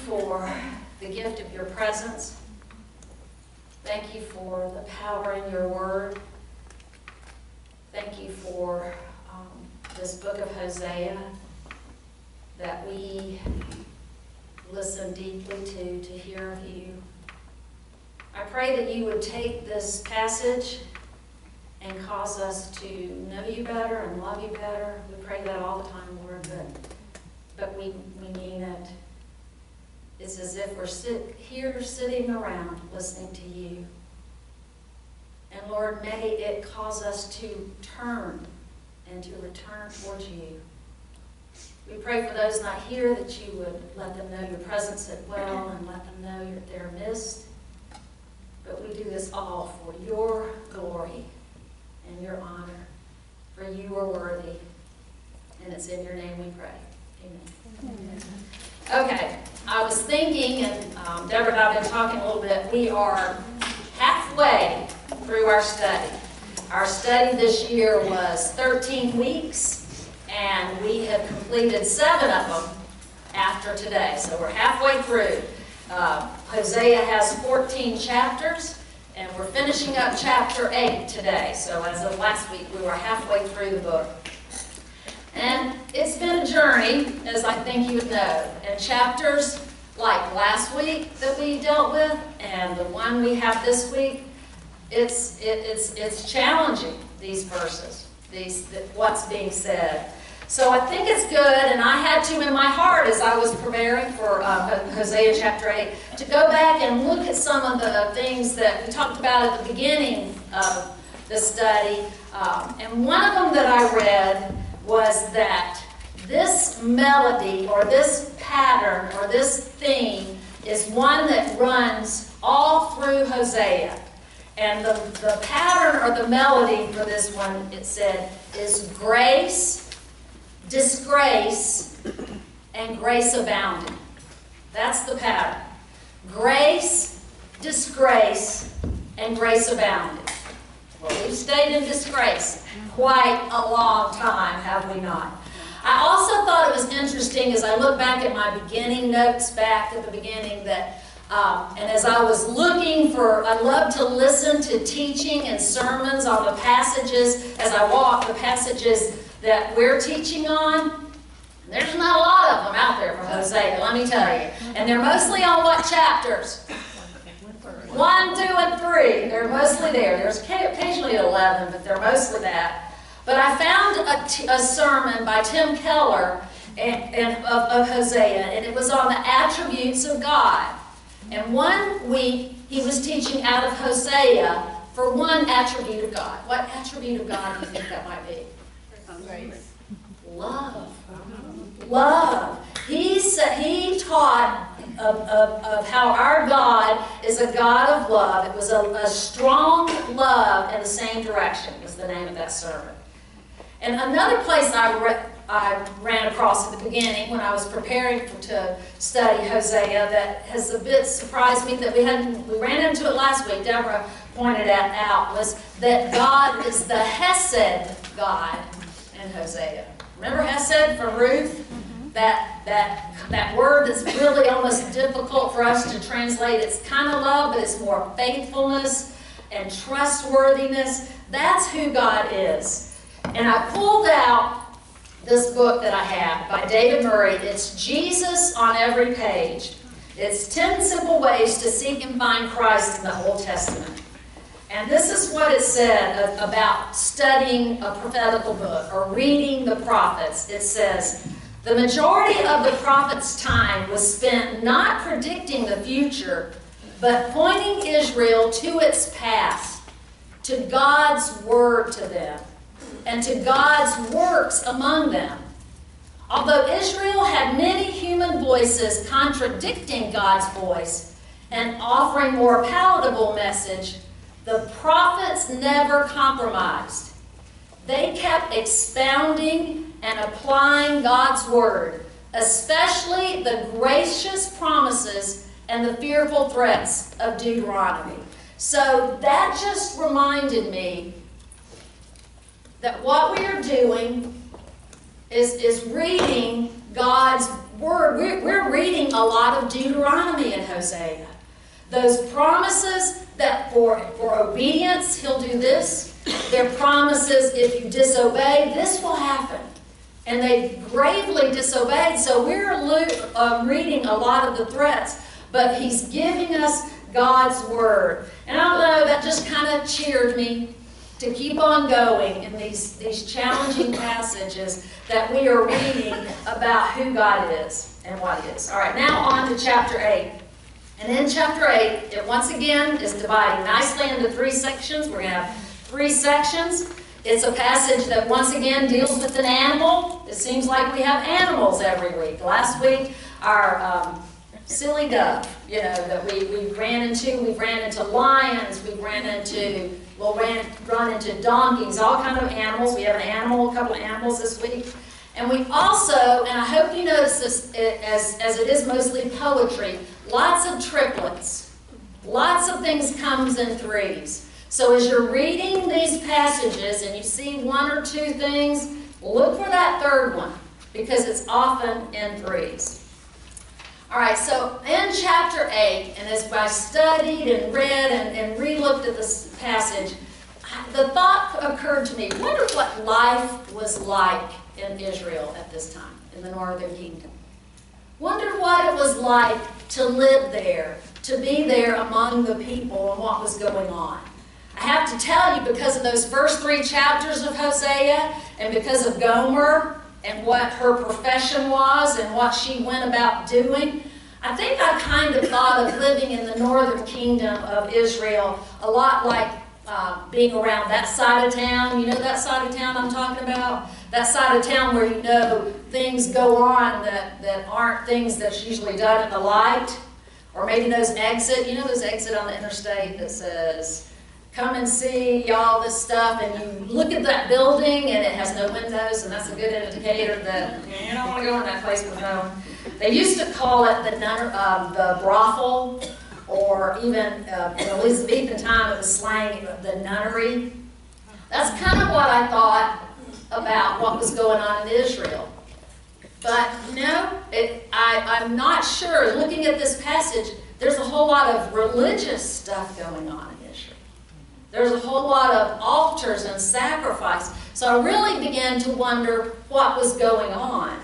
for the gift of your presence. Thank you for the power in your word. Thank you for this book of Hosea that we listen deeply to hear of you. I pray that you would take this passage and cause us to know you better and love you better. We pray that all the time, Lord, but we mean it. It's as if we're sitting around listening to you. And Lord, may it cause us to turn and to return towards you. We pray for those not here that you would let them know your presence at well and let them know that they're missed. But we do this all for your glory and your honor, for you are worthy. And it's in your name we pray. Amen. Okay, I was thinking, and Deborah and I have been talking a little bit, we are halfway through our study. Our study this year was 13 weeks, and we have completed 7 of them after today. So we're halfway through. Hosea has 14 chapters, and we're finishing up chapter 8 today. So as of last week, we were halfway through the book. And it's been a journey, as I think you would know. And chapters like last week that we dealt with, and the one we have this week, it's challenging, these verses, what's being said. So I think it's good, and I had to in my heart as I was preparing for Hosea chapter 8 to go back and look at some of the things that we talked about at the beginning of the study. And one of them that I read was that this melody or this pattern or this theme is one that runs all through Hosea. And the pattern or the melody for this one, it said, is grace, disgrace, and grace abounding. That's the pattern. Grace, disgrace, and grace abounding. Well, we've stayed in disgrace quite a long time, have we not? I also thought it was interesting as I look back at my beginning notes back at the beginning that, and as I was looking for, I love to listen to teaching and sermons on the passages as I walk, the passages that we're teaching on. There's not a lot of them out there for Hosea, let me tell you. And they're mostly on what chapters? 1, 2, and 3. They're mostly there. There's occasionally 11, but they're mostly that. But I found a sermon by Tim Keller of Hosea, and it was on the attributes of God. And one week, he was teaching out of Hosea for one attribute of God. What attribute of God do you think that might be? Grace. Love. Love. He taught of how our God is a God of love. It was a strong love in the same direction was the name of that sermon. And another place I ran across at the beginning when I was preparing to study Hosea that has a bit surprised me that we ran into it last week, Deborah pointed out, was that God is the Hesed God in Hosea. Remember Hesed from Ruth? That word that's really almost difficult for us to translate. It's kind of love, but it's more faithfulness and trustworthiness. That's who God is. And I pulled out this book that I have by David Murray. It's Jesus on Every Page. It's 10 Simple Ways to Seek and Find Christ in the Old Testament. And this is what it said about studying a prophetical book or reading the prophets. It says, the majority of the prophets' time was spent not predicting the future, but pointing Israel to its past, to God's word to them, and to God's works among them. Although Israel had many human voices contradicting God's voice and offering more palatable message, the prophets never compromised. They kept expounding and applying God's word, especially the gracious promises and the fearful threats of Deuteronomy. So that just reminded me that what we are doing is reading God's word, we're reading a lot of Deuteronomy in Hosea. Those promises that for obedience, he'll do this. Their promises, if you disobey, this will happen. And they gravely disobeyed. So we're reading a lot of the threats, but he's giving us God's word. And I don't know, that just kind of cheered me to keep on going in these challenging passages that we are reading about who God is and what he is. All right, now on to chapter 8. And in chapter 8, it once again is dividing nicely into 3 sections. We're going to have 3 sections. It's a passage that once again deals with an animal. It seems like we have animals every week. Last week, our silly dove, you know, that we ran into. We've ran into lions. We've run into donkeys, all kind of animals. We have a couple of animals this week. And we also, and I hope you notice this as it is mostly poetry, lots of triplets. Lots of things comes in 3s. So as you're reading these passages and you see 1 or 2 things, look for that 3rd one, because it's often in 3s. All right, so in chapter 8, and as I studied and read and re-looked at this passage, the thought occurred to me, wonder what life was like in Israel at this time, in the northern kingdom. Wondered what it was like to live there, to be there among the people and what was going on. I have to tell you, because of those first 3 chapters of Hosea, and because of Gomer and what her profession was and what she went about doing, I think I kind of thought of living in the northern kingdom of Israel a lot like being around that side of town. You know that side of town I'm talking about? That side of town where you know things go on that aren't things that's usually done in the light. Or maybe those exit, you know those exit on the interstate that says, come and see all this stuff, and you look at that building and it has no windows, and that's a good indicator that you don't want to go in that place with no one. They used to call it the brothel, or even in Elizabethan time it was slang the nunnery. That's kind of what I thought about what was going on in Israel. But no, I'm not sure. Looking at this passage, there's a whole lot of religious stuff going on in Israel. There's a whole lot of altars and sacrifice. So I really began to wonder what was going on.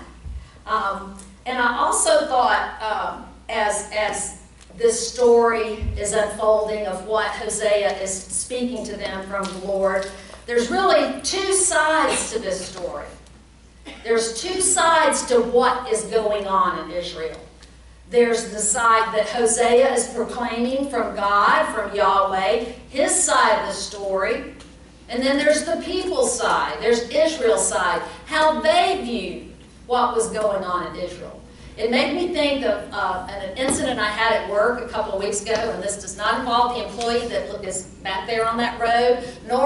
And I also thought, as this story is unfolding of what Hosea is speaking to them from the Lord, there's really 2 sides to this story. There's 2 sides to what is going on in Israel. There's the side that Hosea is proclaiming from God, from Yahweh, his side of the story. And then there's the people's side. There's Israel's side, how they viewed what was going on in Israel. It made me think of an incident I had at work a couple of weeks ago, and this does not involve the employee that is back there on that road, nor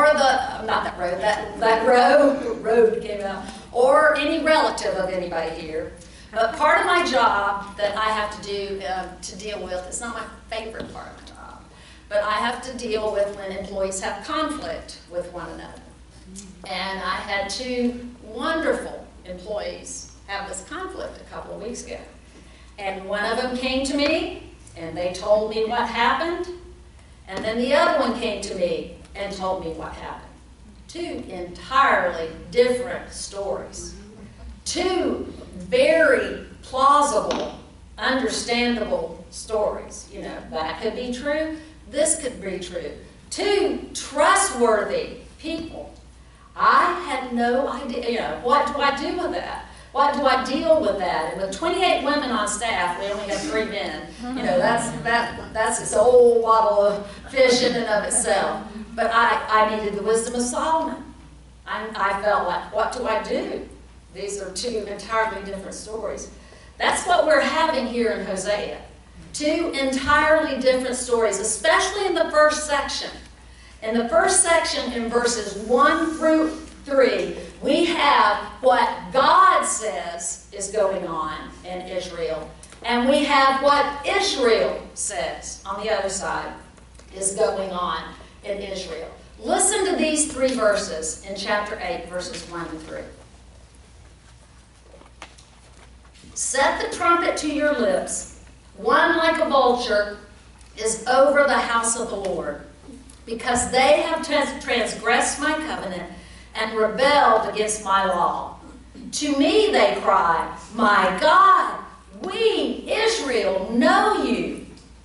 that road came out, or any relative of anybody here. But part of my job that I have to do to deal with, it's not my favorite part of my job, but I have to deal with when employees have conflict with one another. And I had 2 wonderful employees have this conflict a couple of weeks ago. And one of them came to me, and they told me what happened. And then the other one came to me and told me what happened. 2 entirely different stories. 2 very plausible, understandable stories. You know, that could be true. This could be true. 2 trustworthy people. I had no idea, you know, what do I do with that? What do I deal with that? And with 28 women on staff, we only had 3 men. You know, that's its whole bottle of fish in and of itself. But I needed the wisdom of Solomon. I felt like, what do I do? These are 2 entirely different stories. That's what we're having here in Hosea. 2 entirely different stories, especially in the first section. In the first section, in verses 1 through 3, we have what God says is going on in Israel, and we have what Israel says on the other side is going on in Israel. Listen to these 3 verses in chapter 8, verses 1 to 3. Set the trumpet to your lips. One like a vulture is over the house of the Lord, because they have transgressed my covenant and rebelled against my law. To me they cry, my God, we, Israel, know you.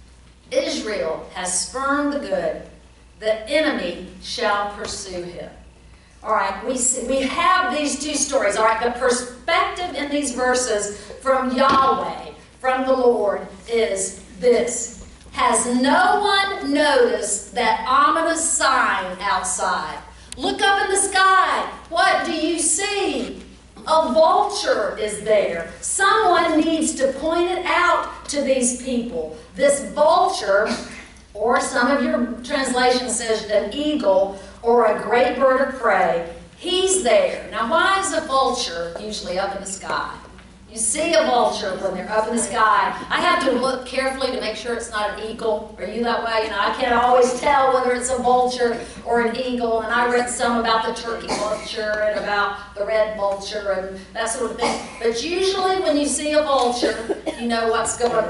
Israel has spurned the good. The enemy shall pursue him. All right, we have these two stories. All right, the perspective in these verses from Yahweh, from the Lord, is this. Has no one noticed that ominous sign outside? Look up in the sky. What do you see? A vulture is there. Someone needs to point it out to these people. This vulture, or some of your translations says an eagle or a great bird of prey, he's there. Now, why is a vulture usually up in the sky? You see a vulture when they're up in the sky. I have to look carefully to make sure it's not an eagle. Are you that way? You know, I can't always tell whether it's a vulture or an eagle. And I read some about the turkey vulture and about the red vulture and that sort of thing. But usually when you see a vulture, you know what's down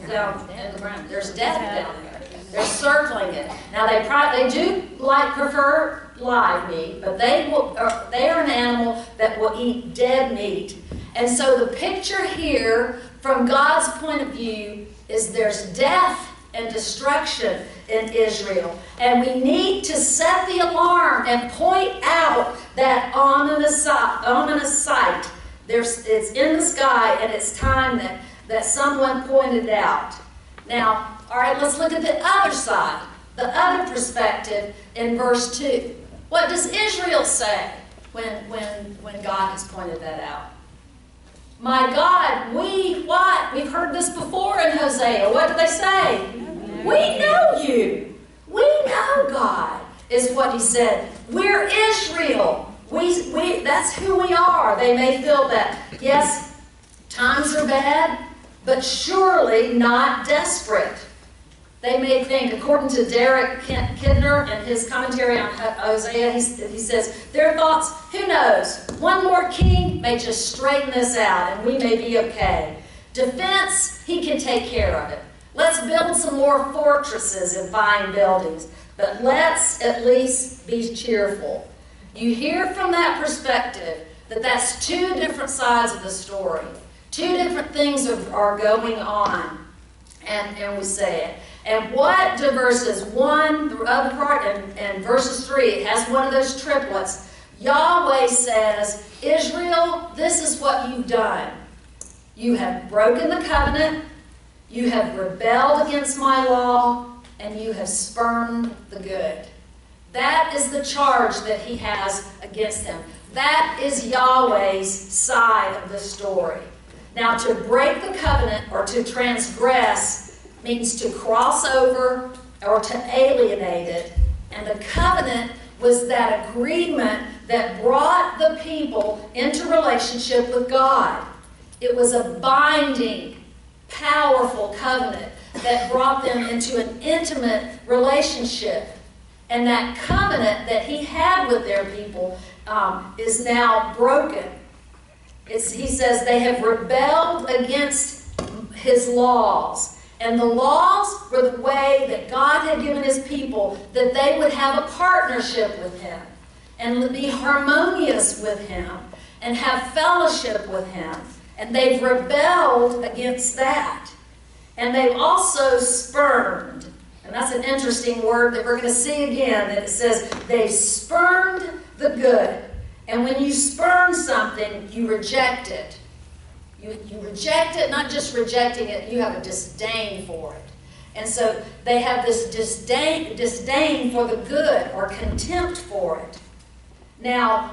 in the ground. There's death down there. They're circling it. Now they do prefer live meat, but they are an animal that will eat dead meat. And so the picture here, from God's point of view, is there's death and destruction in Israel. And we need to set the alarm and point out that ominous sight. It's in the sky, and it's time that someone pointed out. Now, all right, let's look at the other side, the other perspective in verse 2. What does Israel say when God has pointed that out? My God, we've heard this before in Hosea. What do they say? We know you. We know God, is what he said. We're Israel. That's who we are. They may feel that, yes, times are bad, but surely not desperate. They may think, according to Derek Kidner and his commentary on Hosea, he says, their thoughts, who knows, one more king may just straighten this out and we may be okay. Defense, he can take care of it. Let's build some more fortresses and fine buildings, but let's at least be cheerful. You hear from that perspective that that's two different sides of the story. Two different things are going on, and we say it. And what do verses 1, the other part, and verses 3, it has one of those triplets. Yahweh says, Israel, this is what you've done. You have broken the covenant, you have rebelled against my law, and you have spurned the good. That is the charge that he has against them. That is Yahweh's side of the story. Now, to break the covenant or to transgress means to cross over or to alienate it. And the covenant was that agreement that brought the people into relationship with God. It was a binding, powerful covenant that brought them into an intimate relationship. And that covenant that he had with their people is now broken. He says they have rebelled against his laws. And the laws were the way that God had given his people, that they would have a partnership with him and be harmonious with him and have fellowship with him. And they've rebelled against that. And they've also spurned. And that's an interesting word that we're going to see again, that it says they've spurned the good. And when you spurn something, you reject it. You reject it, not just rejecting it, you have a disdain for it. And so they have this disdain for the good or contempt for it. Now,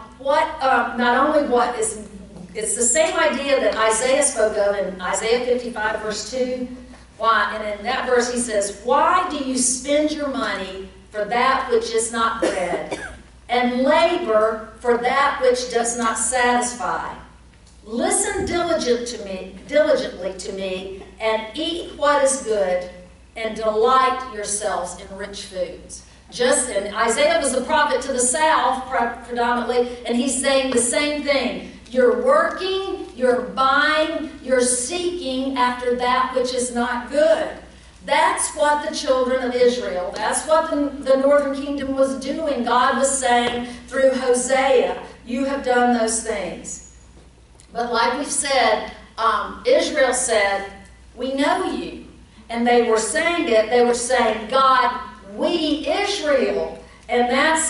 it's the same idea that Isaiah spoke of in Isaiah 55, verse 2. And in that verse he says, why do you spend your money for that which is not bread, and labor for that which does not satisfy? Listen diligently to me, and eat what is good, and delight yourselves in rich foods. And Isaiah was a prophet to the south predominantly, and he's saying the same thing. You're working, you're buying, you're seeking after that which is not good. That's what the children of Israel, that's what the northern kingdom was doing. God was saying through Hosea, you have done those things. But like we've said, Israel said, we know you. And they were saying it, they were saying, God, we Israel. And that's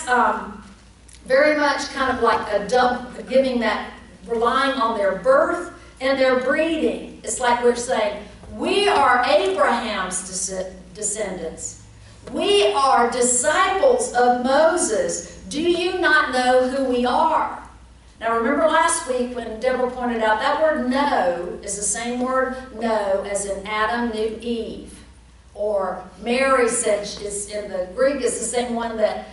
very much kind of like a double, giving that, relying on their birth and their breeding. It's like we're saying, we are Abraham's descendants. We are disciples of Moses. Do you not know who we are? Now remember last week when Deborah pointed out that word know is the same word know as in Adam knew Eve. Or Mary said, is in the Greek is the same one that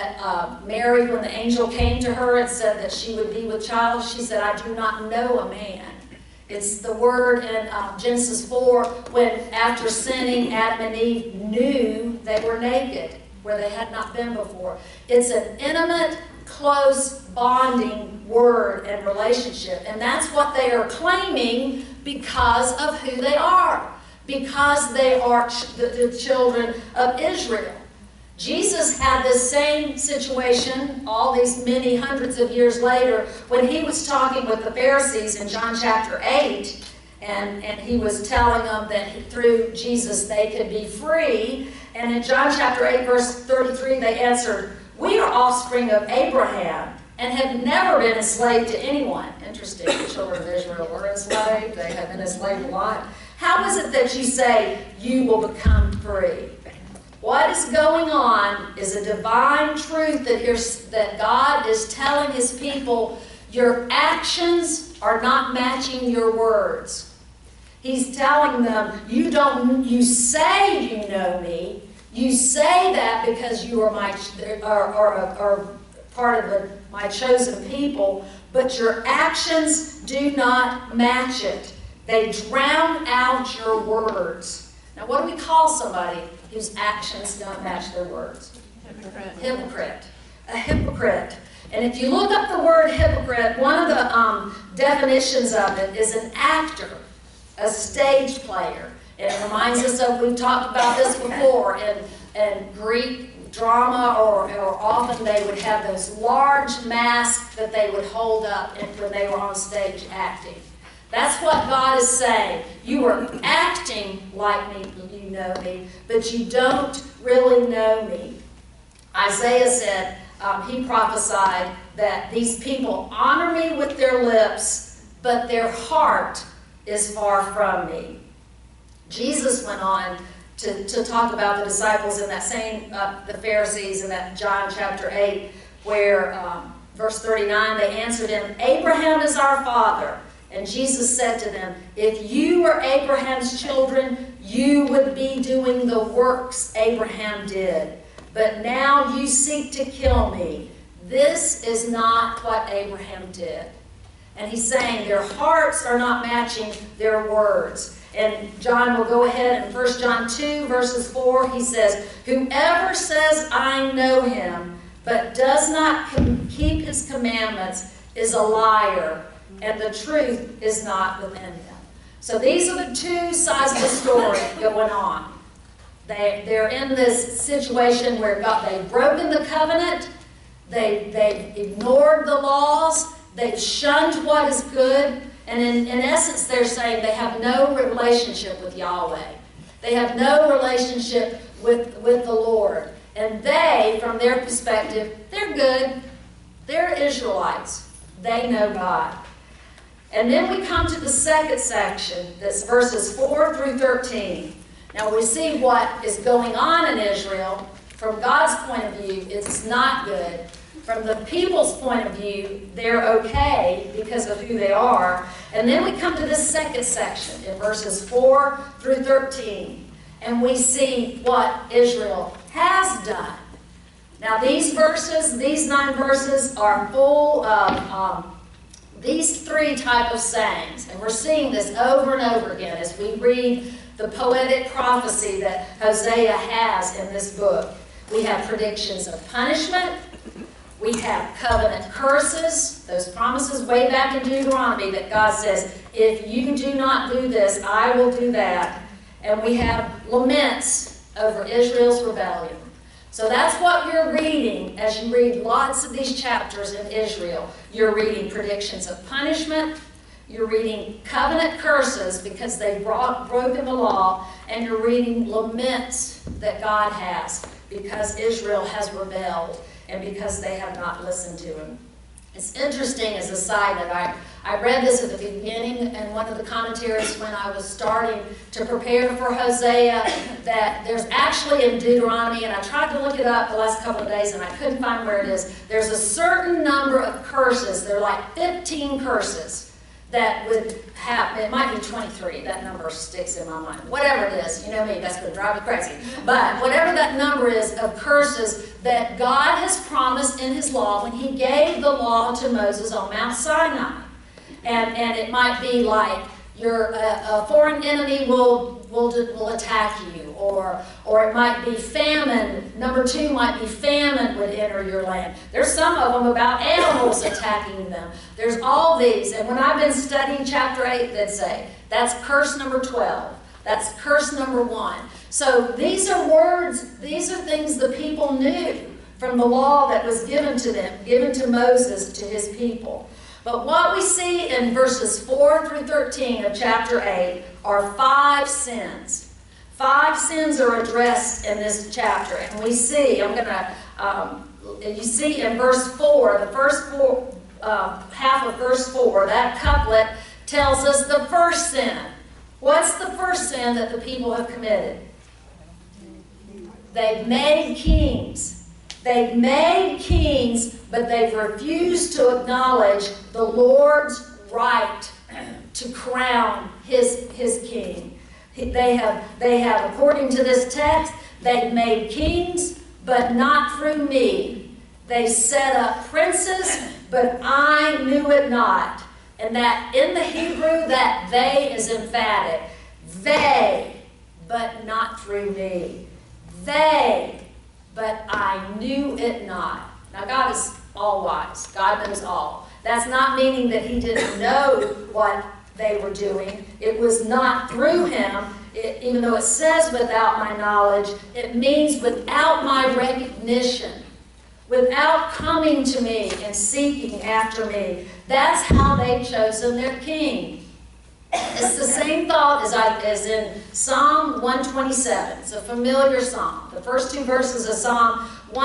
Mary, when the angel came to her and said that she would be with child, she said, I do not know a man. It's the word in Genesis 4 when after sinning, Adam and Eve knew they were naked where they had not been before. It's an intimate, close, bonding word and relationship. And that's what they are claiming because of who they are. Because they are the children of Israel. Jesus had this same situation all these many hundreds of years later when he was talking with the Pharisees in John chapter 8, and he was telling them that through Jesus they could be free. And in John chapter 8 verse 33 they answered, we are offspring of Abraham and have never been enslaved to anyone. Interesting, the children of Israel were enslaved, they have been enslaved a lot. How is it that you say you will become free? What is going on is a divine truth that God is telling his people, your actions are not matching your words. He's telling them, you say you know me, you say that because you are part of my chosen people, but your actions do not match it. They drown out your words. Now, what do we call somebody whose actions don't match their words? Hypocrite. Hypocrite. A hypocrite. And if you look up the word hypocrite, one of the definitions of it is an actor, a stage player. And it reminds us of, we've talked about this before, in Greek drama, or often they would have those large masks that they would hold up when they were on stage acting. That's what God is saying. You are acting like me, you know me, but you don't really know me. Isaiah said, he prophesied that these people honor me with their lips, but their heart is far from me. Jesus went on to talk about the disciples in that same, the Pharisees in that John chapter 8, where verse 39, they answered him, Abraham is our father. And Jesus said to them, if you were Abraham's children, you would be doing the works Abraham did. But now you seek to kill me. This is not what Abraham did. And he's saying their hearts are not matching their words. And John will go ahead in 1 John 2 verses 4, he says, whoever says I know him, but does not keep his commandments is a liar, and the truth is not within him. So these are the two sides of the story going on. They're in this situation where they've broken the covenant, they've ignored the laws, they've shunned what is good, and in essence they're saying they have no relationship with Yahweh. They have no relationship with the Lord. And they, from their perspective, they're good. They're Israelites. They know God. And then we come to the second section, that's verses 4 through 13. Now we see what is going on in Israel. From God's point of view, it's not good. From the people's point of view, they're okay because of who they are. And then we come to this second section in verses 4 through 13. And we see what Israel has done. Now these verses, these 9 verses are full of these 3 type of sayings. And we're seeing this over and over again as we read the poetic prophecy that Hosea has in this book. We have predictions of punishment. We have covenant curses, those promises way back in Deuteronomy that God says, if you do not do this, I will do that. And we have laments over Israel's rebellion. So that's what you're reading as you read lots of these chapters in Israel. You're reading predictions of punishment. You're reading covenant curses because they broken the law. And you're reading laments that God has because Israel has rebelled and because they have not listened to him. It's interesting as a side note, I read this at the beginning in one of the commentaries when I was starting to prepare for Hosea, that there's actually in Deuteronomy, and I tried to look it up the last couple of days and I couldn't find where it is, there's a certain number of curses, there are like 15 curses that would happen. It might be 23, that number sticks in my mind. Whatever it is, you know me, that's going to drive me crazy. But whatever that number is of curses that God has promised in his law when he gave the law to Moses on Mount Sinai. And it might be like a foreign enemy will attack you, or it might be famine. Number 2 might be famine would enter your land. There's some of them about animals attacking them. There's all these. And when I've been studying chapter 8, they'd say, that's curse number 12. That's curse number 1. So these are words, these are things the people knew from the law that was given to them, given to Moses, to his people. But what we see in verses 4 through 13 of chapter 8 are 5 sins. 5 sins are addressed in this chapter. And we see, you see in verse 4, the first half of verse 4, that couplet tells us the first sin. What's the first sin that the people have committed? They've made kings. They've made kings, but they've refused to acknowledge the Lord's right to crown his king. They have, according to this text, they've made kings, but not through me. They set up princes, but I knew it not. And that in the Hebrew, that they is emphatic. They, but not through me. They, but I knew it not. Now, God is all-wise. God knows all. That's not meaning that he didn't know what they were doing. It was not through him. Even though it says without my knowledge, it means without my recognition, without coming to me and seeking after me. That's how they've chosen their king. It's the same thought as in Psalm 127. It's a familiar psalm. The first 2 verses of Psalm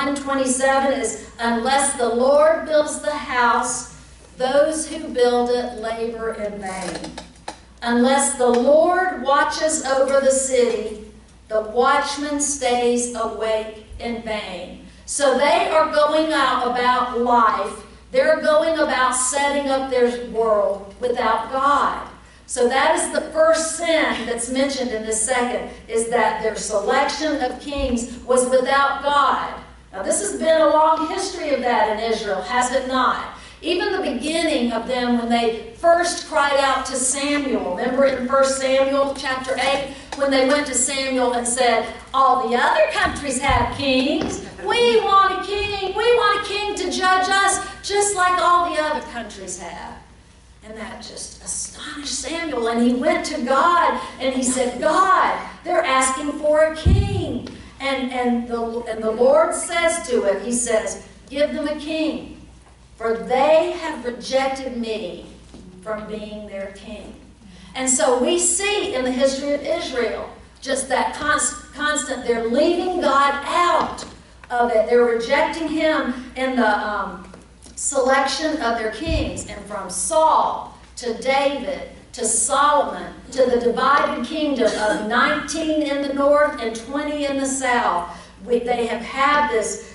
127 is, unless the Lord builds the house, those who build it labor in vain. Unless the Lord watches over the city, the watchman stays awake in vain. So they are going out about life. They're going about setting up their world without God. So that is the first sin that's mentioned in this second, is that their selection of kings was without God. Now this has been a long history of that in Israel, has it not? Even the beginning of them when they first cried out to Samuel. Remember in 1 Samuel chapter 8 when they went to Samuel and said, all the other countries have kings. We want a king. We want a king to judge us just like all the other countries have. And that just astonished Samuel. And he went to God and he said, God, they're asking for a king. And the Lord says to it, he says, give them a king. For they have rejected me from being their king. And so we see in the history of Israel just that constant, they're leaving God out of it. They're rejecting him in the selection of their kings. And from Saul to David to Solomon to the divided kingdom of 19 in the north and 20 in the south, they have had this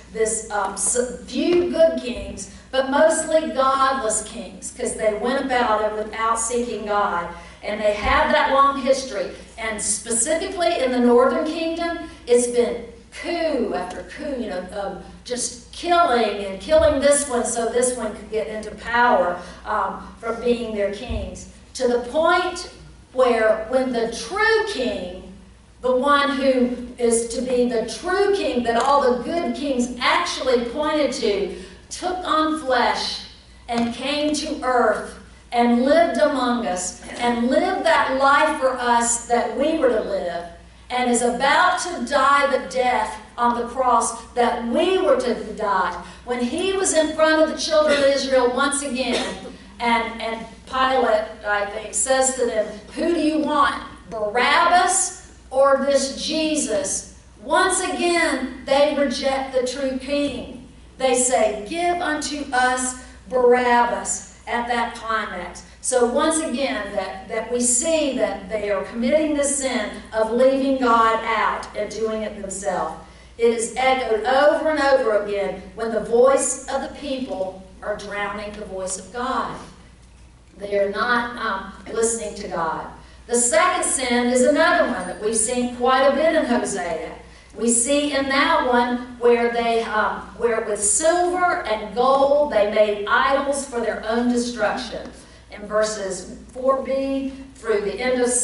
few good kings, but mostly godless kings, because they went about it without seeking God. And they have that long history. And specifically in the northern kingdom, it's been coup after coup, just killing this one so this one could get into power from being their kings. To the point where when the true king, the one who is to be the true king that all the good kings actually pointed to, took on flesh and came to earth and lived among us and lived that life for us that we were to live, and is about to die the death on the cross that we were to die. When he was in front of the children of Israel once again, and Pilate, I think, says to them, who do you want, Barabbas or this Jesus? Once again, they reject the true king. They say, give unto us Barabbas at that climax. So once again, that we see that they are committing the sin of leaving God out and doing it themselves. It is echoed over and over again when the voice of the people are drowning the voice of God. They are not listening to God. The second sin is another one that we've seen quite a bit in Hosea. We see in that one where where with silver and gold they made idols for their own destruction. In verses 4b through the end of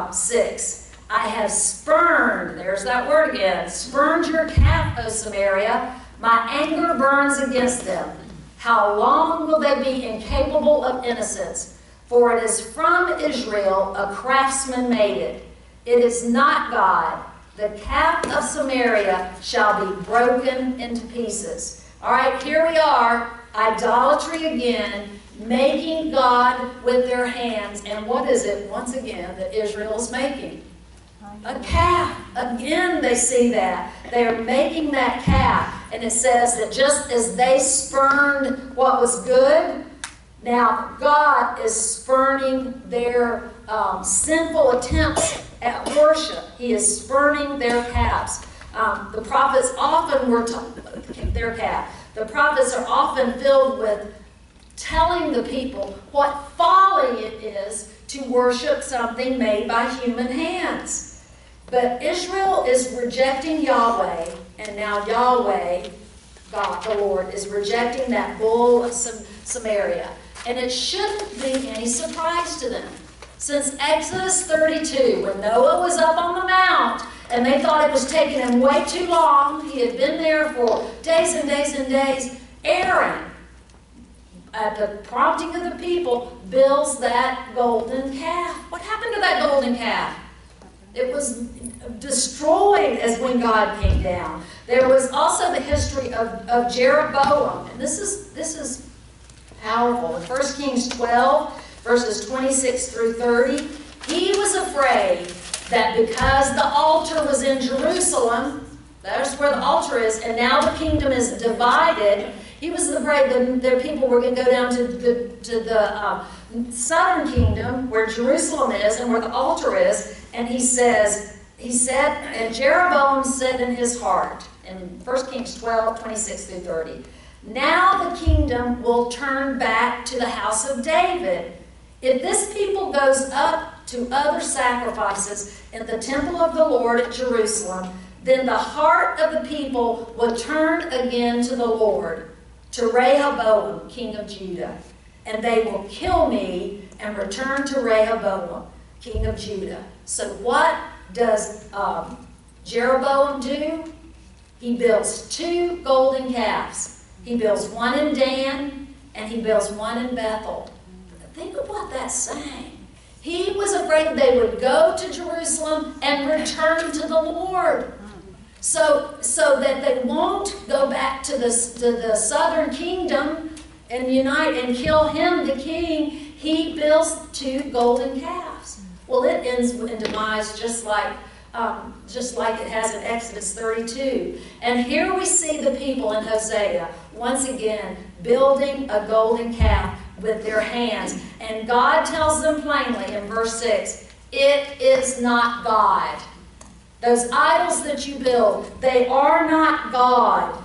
6. I have spurned, there's that word again, spurned your calf, O Samaria. My anger burns against them. How long will they be incapable of innocence? For it is from Israel a craftsman made it. It is not God. The calf of Samaria shall be broken into pieces. All right, here we are, idolatry again, making God with their hands. And what is it, once again, that Israel is making? A calf. Again, they see that. They are making that calf. And it says that just as they spurned what was good, now God is spurning their sinful attempts at worship. He is spurning their calves. The prophets often were their calf. The prophets are often filled with telling the people what folly it is to worship something made by human hands. But Israel is rejecting Yahweh, and now Yahweh, God the Lord, is rejecting that bull of Samaria. And it shouldn't be any surprise to them. Since Exodus 32, when Noah was up on the mount, and they thought it was taking him way too long, he had been there for days and days and days, Aaron, at the prompting of the people, builds that golden calf. What happened to that golden calf? It was destroyed as when God came down. There was also the history of Jeroboam, and this is powerful. In 1 Kings 12, verses 26 through 30, he was afraid that because the altar was in Jerusalem, that's where the altar is, and now the kingdom is divided, he was afraid that their people were going to go down to the southern kingdom where Jerusalem is and where the altar is. And he said, and Jeroboam said in his heart, in 1 Kings 12, 26 through 30, now the kingdom will turn back to the house of David. If this people goes up to other sacrifices in the temple of the Lord at Jerusalem, then the heart of the people will turn again to the Lord, to Rehoboam, king of Judah. And they will kill me and return to Rehoboam, king of Judah. So what does Jeroboam do? He builds 2 golden calves. He builds one in Dan and he builds one in Bethel. Think of what that's saying. He was afraid they would go to Jerusalem and return to the Lord. So that they won't go back to the southern kingdom and unite and kill him, the king, he builds 2 golden calves. Well, it ends in demise just like it has in Exodus 32. And here we see the people in Hosea, once again, building a golden calf with their hands. And God tells them plainly in verse 6, it is not God. Those idols that you build, they are not God.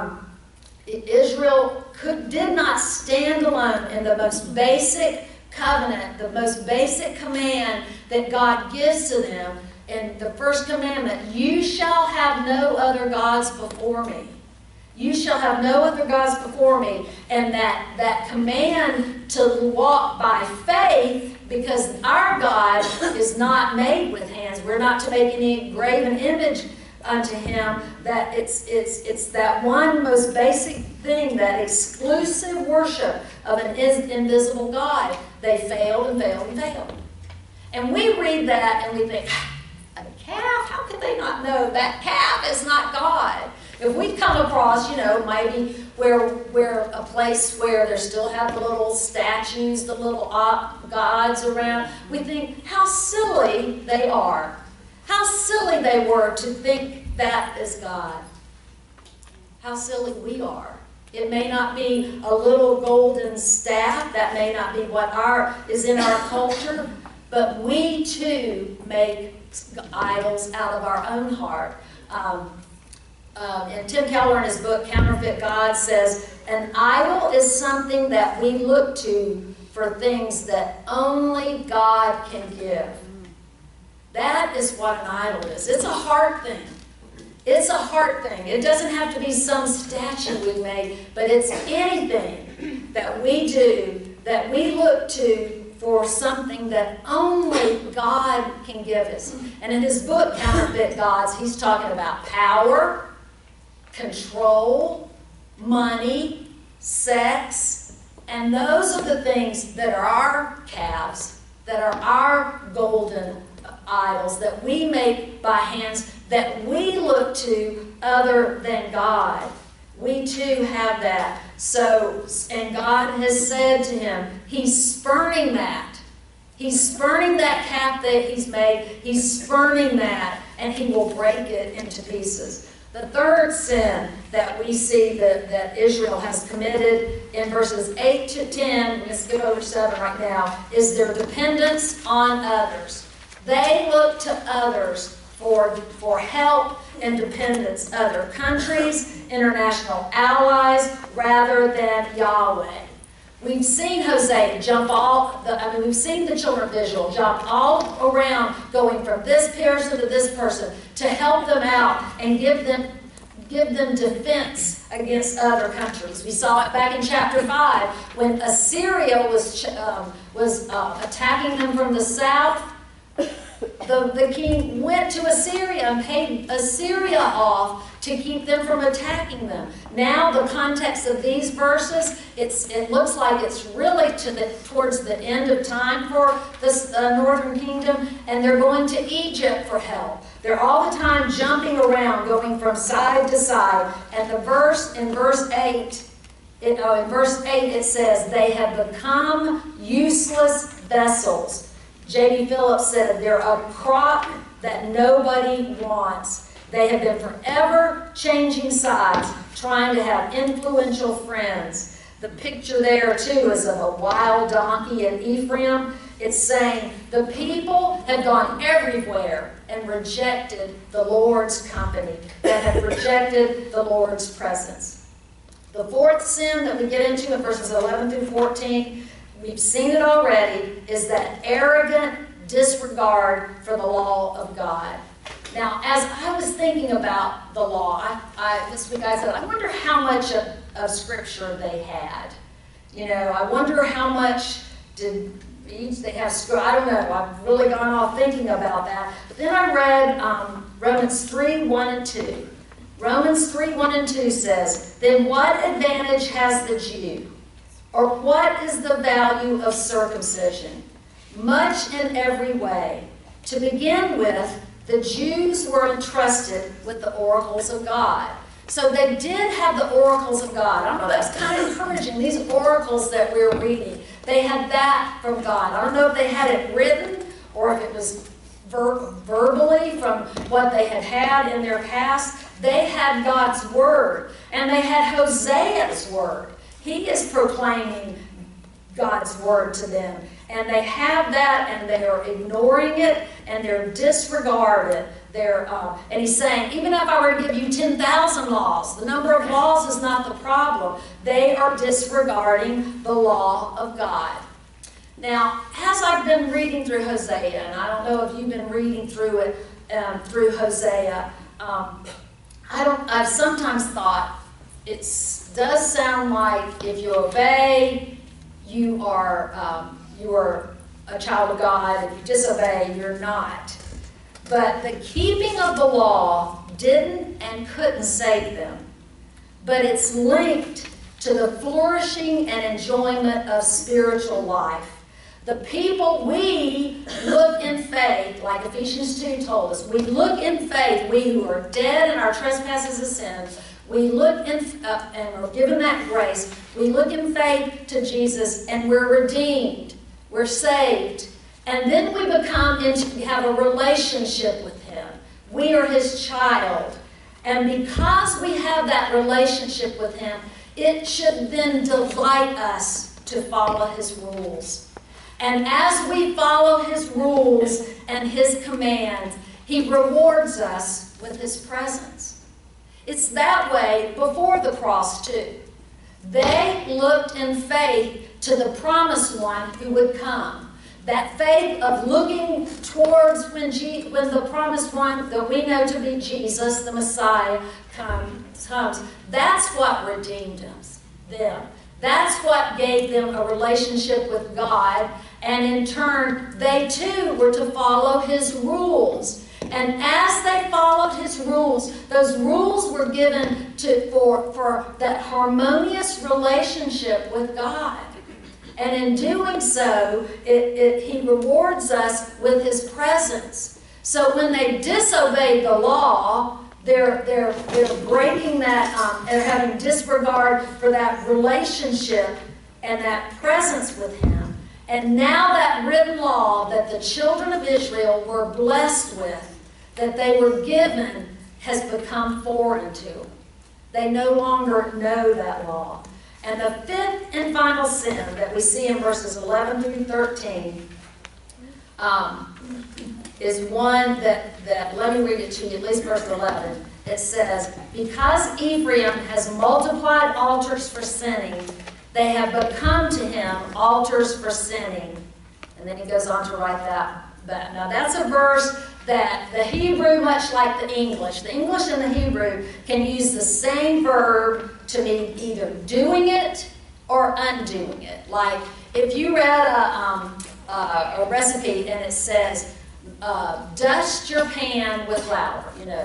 Israel did not stand alone in the most basic covenant, the most basic command that God gives to them. In the first commandment, you shall have no other gods before me. You shall have no other gods before me. And that command to walk by faith, because our God is not made with hands. We're not to make any graven image unto him, that it's that one most basic thing, that exclusive worship of an invisible God. They failed and failed and failed. And we read that and we think, a calf? How could they not know that calf is not God? If we come across, maybe where a place where they still have the little statues, the little gods around, we think how silly they are. How silly they were to think that is God. How silly we are. It may not be a little golden staff. That may not be what is in our culture. But we too make idols out of our own heart. And Tim Keller in his book, Counterfeit God, says, an idol is something that we look to for things that only God can give. That is what an idol is. It's a heart thing. It's a heart thing. It doesn't have to be some statue we made, but it's anything that we do that we look to for something that only God can give us. And in his book, Counterfeit Gods, he's talking about power, control, money, sex, and those are the things that are our calves, that are our golden idols, that we make by hands, that we look to other than God. We too have that. So, and God has said to him, he's spurning that. He's spurning that calf that he's made. He's spurning that, and he will break it into pieces. The third sin that we see that Israel has committed in verses 8 to 10, we're going to skip over 7 right now, is their dependence on others. They look to others for help and dependence, other countries, international allies, rather than Yahweh. We've seen Hosea we've seen the children of Israel jump all around, going from this person to this person to help them out and give them defense against other countries. We saw it back in chapter 5 when Assyria was attacking them from the south. The king went to Assyria and paid Assyria off to keep them from attacking them. Now the context of these verses, it looks like it's really towards the end of time for this northern kingdom, and they're going to Egypt for help. They're all the time jumping around, going from side to side. And in verse 8 it says, they have become useless vessels. J.B. Phillips said, they're a crop that nobody wants. They have been forever changing sides, trying to have influential friends. The picture there, too, is of a wild donkey in Ephraim. It's saying the people have gone everywhere and rejected the Lord's company, that have rejected the Lord's presence. The fourth sin that we get into in verses 11 through 14, we've seen it already, is that arrogant disregard for the law of God. Now, as I was thinking about the law, this week I said, I wonder how much of Scripture they had. I wonder how much did they have. I don't know. I've really gone off thinking about that. But then I read Romans 3, 1 and 2. Romans 3, 1 and 2 says, then what advantage has the Jew? Or what is the value of circumcision? Much in every way. To begin with, the Jews were entrusted with the oracles of God. So they did have the oracles of God. I don't know, that's kind of encouraging. These oracles that we're reading, they had that from God. I don't know if they had it written or if it was verbally from what they had in their past. They had God's word, and they had Hosea's word. He is proclaiming God's word to them. And they have that, and they are ignoring it, and they're disregarding it. And he's saying, even if I were to give you 10,000 laws, the number of laws is not the problem. They are disregarding the law of God. Now, as I've been reading through Hosea, and I don't know if you've been reading through it, through Hosea, I've sometimes thought it does sound like if you obey, you are a child of God. If you disobey, you're not. But the keeping of the law didn't and couldn't save them. But it's linked to the flourishing and enjoyment of spiritual life. The people, we look in faith, like Ephesians 2 told us, we look in faith, we who are dead in our trespasses and sins, we look in, and we're given that grace, we look in faith to Jesus, and we're redeemed, we're saved, and then we we have a relationship with Him. We are His child, and because we have that relationship with Him, it should then delight us to follow His rules. And as we follow His rules and His commands, He rewards us with His presence. It's that way before the cross too. They looked in faith to the promised one who would come. That faith of looking towards when the promised one that we know to be Jesus, the Messiah, comes. That's what redeemed them. That's what gave them a relationship with God, and in turn, they too were to follow His rules. And as they followed His rules, those rules were given for that harmonious relationship with God. And in doing so, He rewards us with His presence. So when they disobeyed the law, they're breaking that, they're having disregard for that relationship and that presence with Him. And now that written law that the children of Israel were blessed with, that they were given, has become foreign to them. They no longer know that law. And the fifth and final sin that we see in verses 11 through 13 is one that, let me read it to you, at least verse 11. It says, because Ephraim has multiplied altars for sinning, they have become to him altars for sinning. And then he goes on to write that. Now that's a verse that the Hebrew, much like the English and the Hebrew can use the same verb to mean either doing it or undoing it. Like if you read a recipe and it says, dust your pan with flour,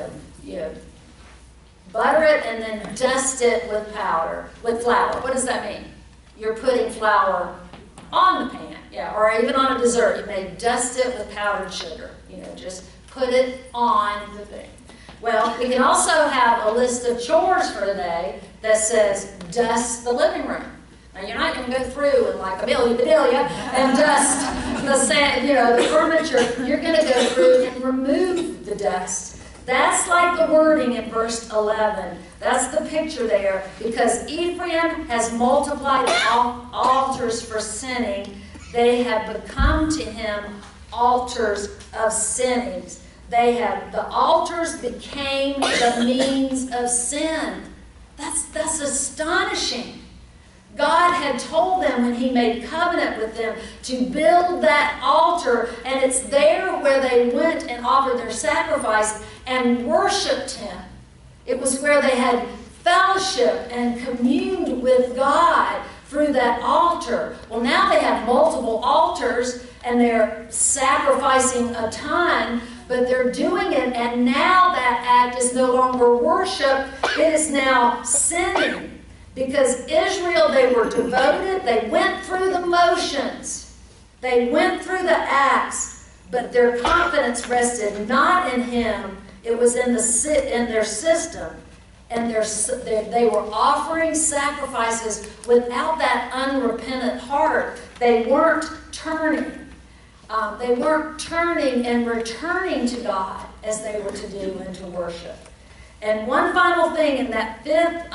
butter it and then dust it with flour. What does that mean? You're putting flour on the pan, or even on a dessert. You may dust it with powdered sugar. Just put it on the thing. Well, we can also have a list of chores for today that says dust the living room. Now you're not going to go through and like Amelia and dust the furniture. You're going to go through and remove the dust. That's like the wording in verse 11. That's the picture there. Because Ephraim has multiplied altars for sinning, they have become to him altars of sinnings. The altars became the means of sin. That's astonishing. God had told them when He made covenant with them to build that altar, and it's there where they went and offered their sacrifice and worshiped Him. It was where they had fellowship and communed with God through that altar. Well, now they have multiple altars, and they're sacrificing a ton, but they're doing it, and now that act is no longer worship, it is now sinning. Because Israel, they were devoted, they went through the motions, they went through the acts, but their confidence rested not in Him, it was in their system. And they were offering sacrifices without that unrepentant heart. They weren't turning. They weren't turning and returning to God as they were to do and to worship. And one final thing in that fifth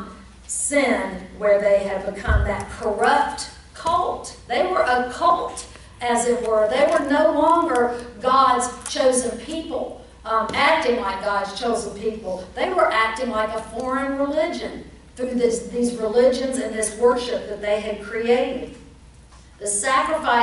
sin where they had become that corrupt cult. They were a cult, as it were. They were no longer God's chosen people, acting like God's chosen people. They were acting like a foreign religion through these religions and this worship that they had created. The sacrifice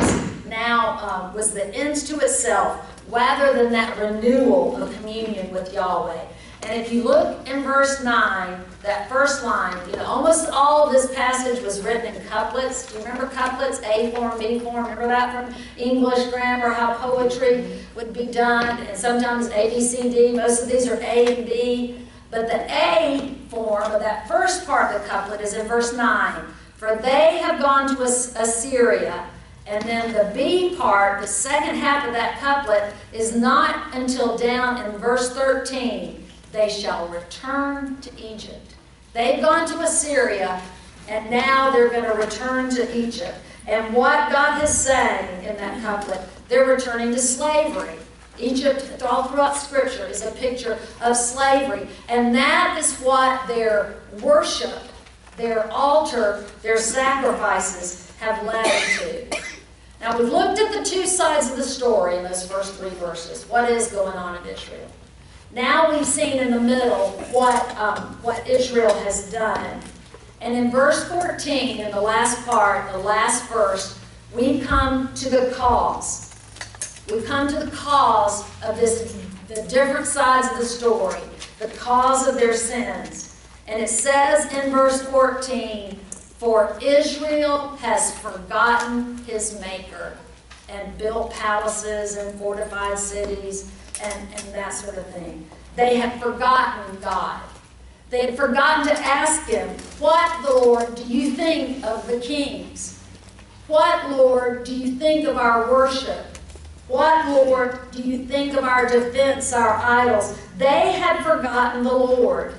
now was the end to itself, rather than that renewal of communion with Yahweh. And if you look in verse 9, that first line, almost all of this passage was written in couplets. Do you remember couplets? A form, B form. Remember that from English grammar, how poetry would be done? And sometimes A, B, C, D. Most of these are A and B. But the A form of that first part of the couplet is in verse 9. For they have gone to Assyria. And then the B part, the second half of that couplet, is not until down in verse 13. They shall return to Egypt. They've gone to Assyria, and now they're going to return to Egypt. And what God is saying in that couplet, they're returning to slavery. Egypt, all throughout Scripture, is a picture of slavery. And that is what their worship, their altar, their sacrifices have led to. Now, we've looked at the two sides of the story in those first 3 verses. What is going on in Israel? Now we've seen in the middle what Israel has done. And in verse 14, in the last part, the last verse, we come to the cause. We come to the cause of the different sides of the story, the cause of their sins. And it says in verse 14, for Israel has forgotten his Maker and built palaces and fortified cities and that sort of thing. They had forgotten God. They had forgotten to ask him, what, Lord, do you think of the kings? What, Lord, do you think of our worship? What, Lord, do you think of our defense, our idols? They had forgotten the Lord.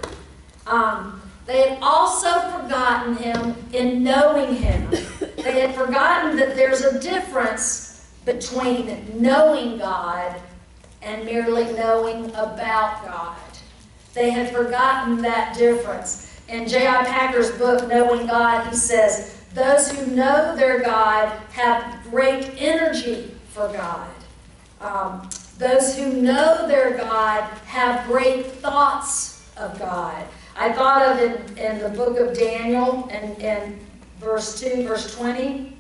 They had also forgotten him in knowing him. They had forgotten that there's a difference between knowing God and merely knowing about God. They had forgotten that difference. In J.I. Packer's book, Knowing God, he says, those who know their God have great energy for God. Those who know their God have great thoughts of God. I thought of it in the book of Daniel, in verse 2, verse 20,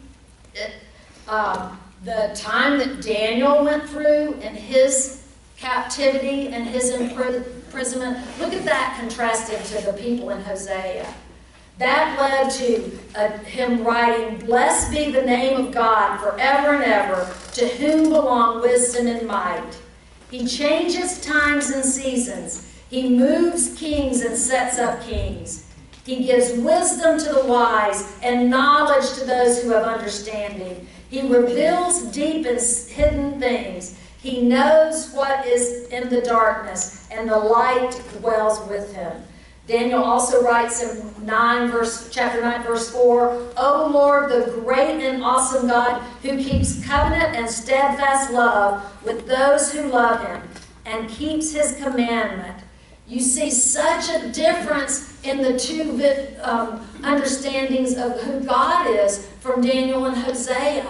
the time that Daniel went through in his captivity and his imprisonment. Look at that contrasted to the people in Hosea. That led to him writing, blessed be the name of God forever and ever, to whom belong wisdom and might. He changes times and seasons. He moves kings and sets up kings. He gives wisdom to the wise and knowledge to those who have understanding. He reveals deep and hidden things. He knows what is in the darkness, and the light dwells with him. Daniel also writes in chapter 9, verse 4, O Lord, the great and awesome God, who keeps covenant and steadfast love with those who love him, and keeps his commandment. You see such a difference in the two understandings of who God is from Daniel and Hosea.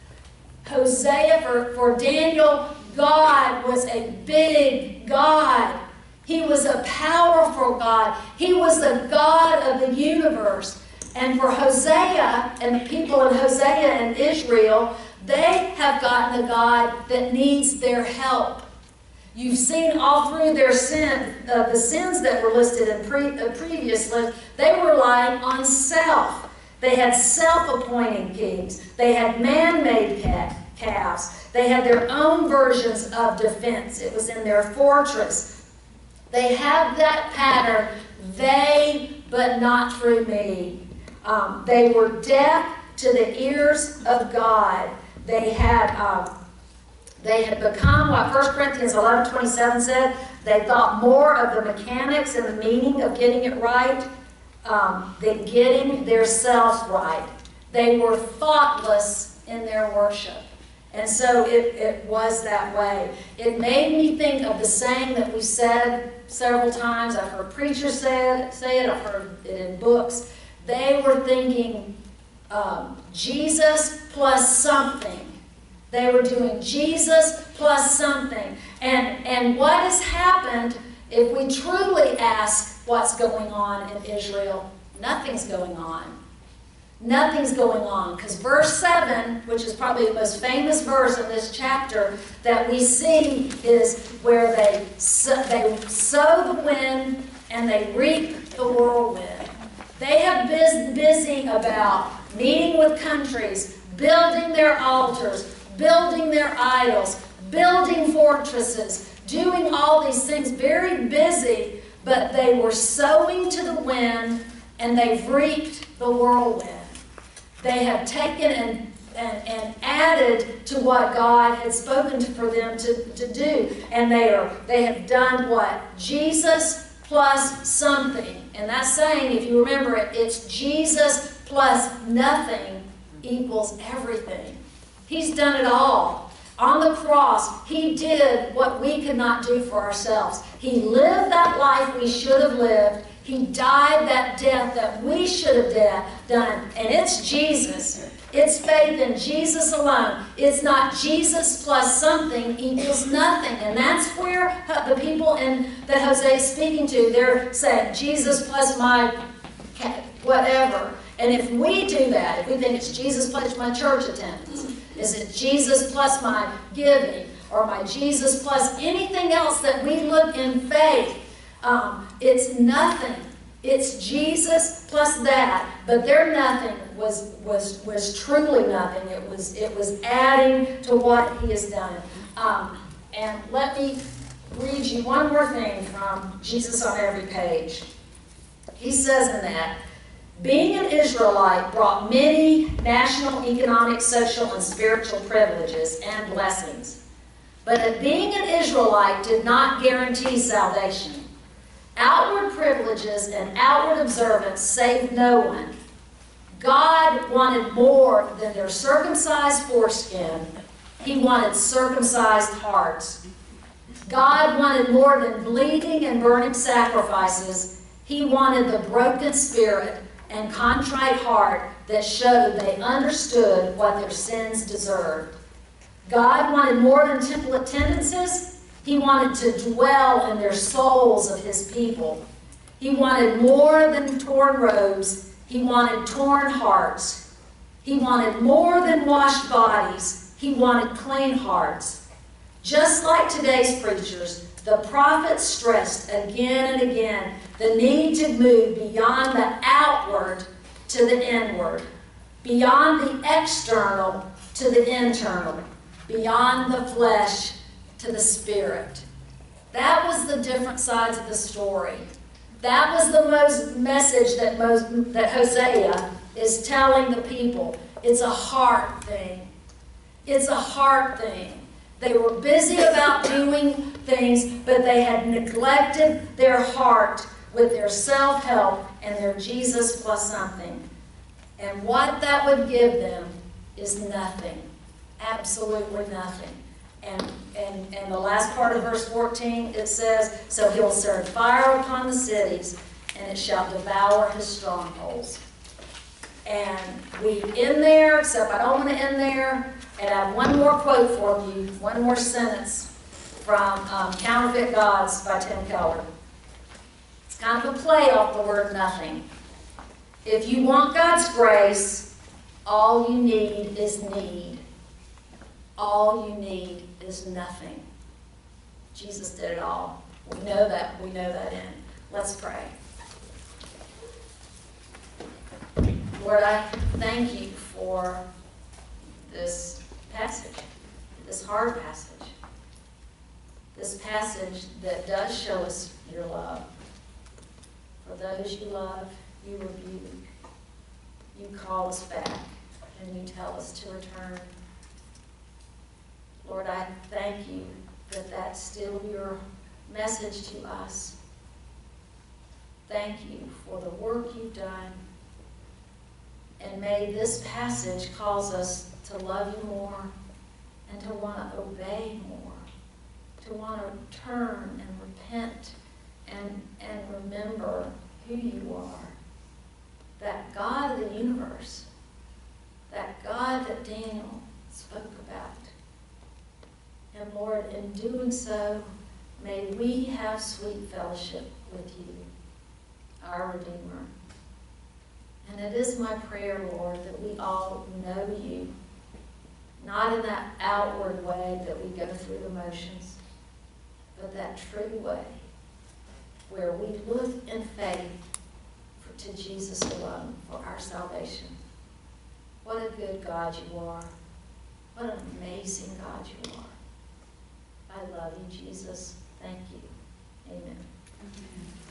Hosea, for Daniel, God was a big God. He was a powerful God. He was the God of the universe. And for Hosea and the people in Hosea and Israel, they have gotten a God that needs their help. You've seen all through their sin, the sins that were listed in previous lists, they were relying on self. They had self-appointed kings. They had man-made calves. They had their own versions of defense. It was in their fortress. They had that pattern, they, but not through me. They were deaf to the ears of God. They had become what 1 Corinthians 11:27 said. They thought more of the mechanics and the meaning of getting it right than getting themselves right. They were thoughtless in their worship. And so it was that way. It made me think of the saying that we've said several times. I've heard preachers say it. I've heard it in books. They were thinking Jesus plus something. They were doing Jesus plus something. And what has happened, if we truly ask what's going on in Israel, nothing's going on. Nothing's going on. Because verse 7, which is probably the most famous verse in this chapter that we see, is where they sow the wind and they reap the whirlwind. They have been busy about meeting with countries, building their altars, building their idols, building fortresses, doing all these things, very busy, but they were sowing to the wind and they've reaped the whirlwind. They have taken and added to what God had spoken for them to do. And they have done what? Jesus plus something. And that's saying, if you remember it, it's Jesus plus nothing equals everything. He's done it all. On the cross, He did what we could not do for ourselves. He lived that life we should have lived. He died that death that we should have done. And it's Jesus. It's faith in Jesus alone. It's not Jesus plus something equals nothing. And that's where the people that Hosea is speaking to, they're saying, Jesus plus my whatever. And if we do that, if we think it's Jesus plus my church attendance, is it Jesus plus my giving, or my Jesus plus anything else that we look in faith, it's nothing. It's Jesus plus that, but their nothing was truly nothing. It was adding to what He has done. And let me read you one more thing from Jesus on Every Page. He says in that, being an Israelite brought many national, economic, social, and spiritual privileges and blessings. But being an Israelite did not guarantee salvation. Outward privileges and outward observance saved no one. God wanted more than their circumcised foreskin. He wanted circumcised hearts. God wanted more than bleeding and burning sacrifices. He wanted the broken spirit and contrite heart that showed they understood what their sins deserved. God wanted more than temple attendances. He wanted to dwell in their souls of His people. He wanted more than torn robes. He wanted torn hearts. He wanted more than washed bodies. He wanted clean hearts. Just like today's preachers, the prophets stressed again and again the need to move beyond the outward to the inward, beyond the external to the internal, beyond the flesh to the spirit. That was the different sides of the story. That was the message that Hosea is telling the people. It's a heart thing. It's a heart thing. They were busy about doing things, but they had neglected their heart with their self-help and their Jesus plus something. And what that would give them is nothing. Absolutely nothing. And the last part of verse 14, it says, so He'll send fire upon the cities, and it shall devour His strongholds. And we end there, except I don't want to end there. And I have one more quote for you, one more sentence from Counterfeit Gods by Tim Keller. It's kind of a play off the word nothing. If you want God's grace, all you need is need. All you need is nothing. Jesus did it all. We know that. We know that in. Let's pray. Lord, I thank You for this passage, this hard passage, this passage that does show us Your love. For those You love, You rebuke. You call us back, and You tell us to return. Lord, I thank You that that's still Your message to us. Thank You for the work You've done. And may this passage cause us to love You more and to want to obey more, to want to turn and repent and remember who You are. That God of the universe, that God that Daniel spoke about. And Lord, in doing so, may we have sweet fellowship with You, our Redeemer. And it is my prayer, Lord, that we all know you, not in that outward way that we go through the motions, but that true way where we look in faith to Jesus alone for our salvation. What a good God you are. What an amazing God you are. I love you, Jesus. Thank you. Amen.